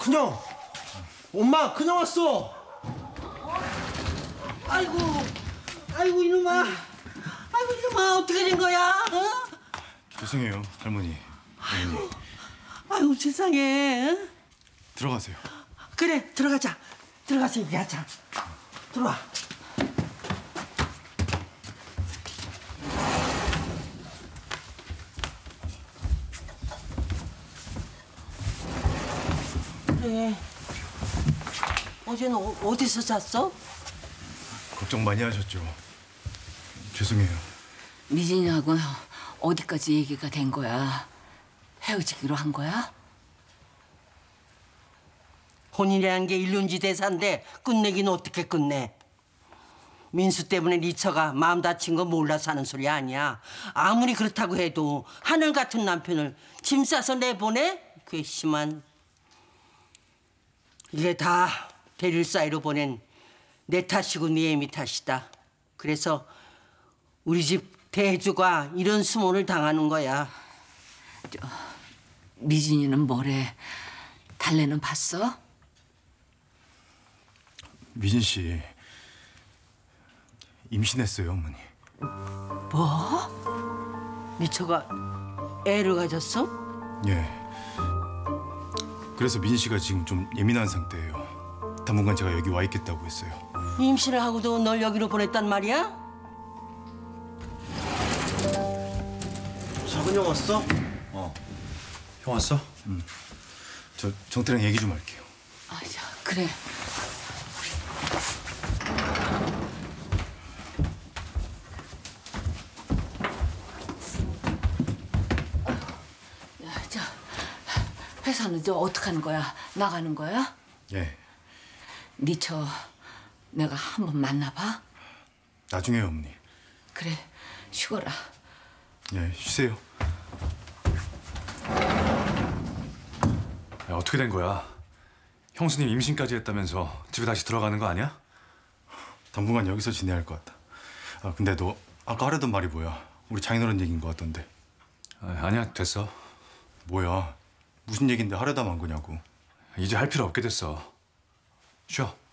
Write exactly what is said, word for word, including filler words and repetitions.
큰형! 엄마, 큰형 왔어! 아이고, 아이고 이놈아, 아이고 이놈아 어떻게 된 거야? 어? 죄송해요, 할머니. 아이고, 아이고 세상에. 어? 들어가세요. 그래, 들어가자. 들어가서 얘기하자. 들어와. 그래. 어제는 어, 어디서 잤어? 걱정 많이 하셨죠. 죄송해요. 미진이하고 어디까지 얘기가 된 거야? 헤어지기로 한 거야? 혼인이라는 게 일륜지 대사인데 끝내긴 어떻게 끝내? 민수 때문에 리처가 마음 다친 거 몰라서 하는 소리 아니야. 아무리 그렇다고 해도 하늘 같은 남편을 짐 싸서 내보내? 괘씸한. 이게 다 대릴 사이로 보낸 내 탓이고 네 애미 탓이다. 그래서 우리 집 대주가 이런 수모를 당하는 거야. 저, 미진이는 뭐래? 달래는 봤어? 미진 씨 임신했어요, 어머니. 뭐? 리처가 애를 가졌어? 예. 그래서 미진 씨가 지금 좀 예민한 상태예요. 당분간 제가 여기 와 있겠다고 했어요. 임신을 하고도 널 여기로 보냈단 말이야? 작은 형 왔어? 어. 형 왔어? 응. 저 정태랑 얘기 좀 할게요. 아, 자, 그래. 야, 저 회사는 저 어떻게 하는 거야? 나가는 거야? 예. 니처 내가 한번 만나봐. 나중에요, 어머니. 그래, 쉬거라. 예, 쉬세요. 야, 어떻게 된 거야? 형수님 임신까지 했다면서 집에 다시 들어가는 거 아니야? 당분간 여기서 지내야 할 것 같다. 아, 근데 너 아까 하려던 말이 뭐야? 우리 장인어른 얘기인 것 같던데. 아, 아니야, 됐어. 뭐야? 무슨 얘긴데 하려다 만 거냐고. 이제 할 필요 없게 됐어. 쉬어.